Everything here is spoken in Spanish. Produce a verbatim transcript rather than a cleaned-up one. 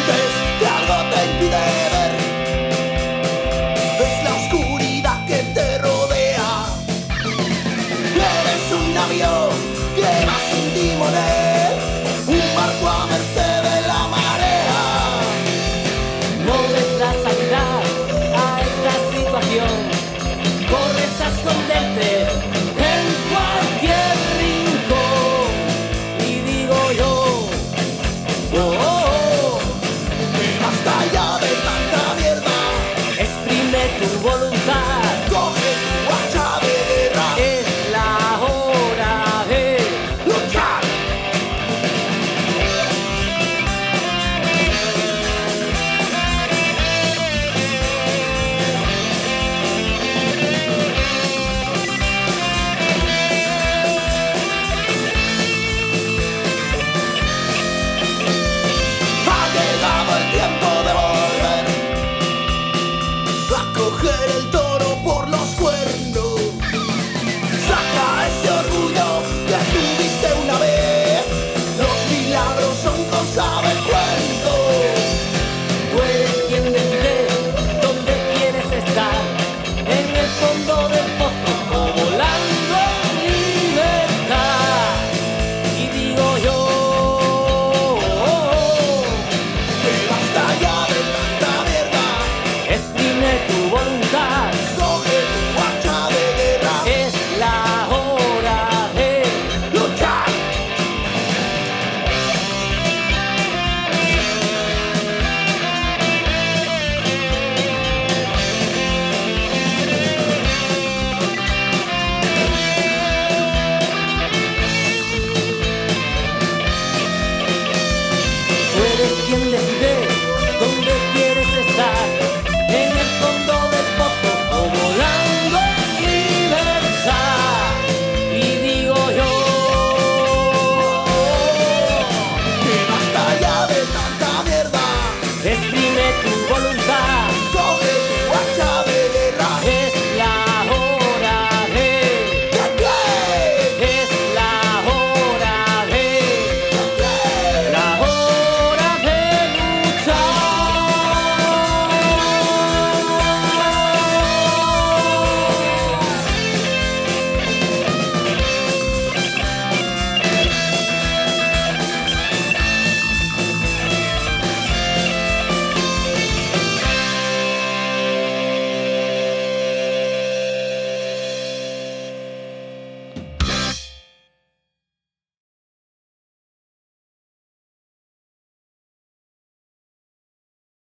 sientes que algo te impide ver. Es la oscuridad que te rodea. Eres un avión que va sin timonel, un barco a merced de la marea. No ves la salida a esta situación, corres a esconderte en cualquier rincón. Y digo yo, oh, oh, oh, Que basta ya de tanta mierda. exprime tu voluntad, Coge tu hacha de guerra. es la hora de Luchar. Ha llegado el tiempo de volver a coger el toro por los cuernos. Saca ese orgullo que tuviste una vez. Los milagros son cosa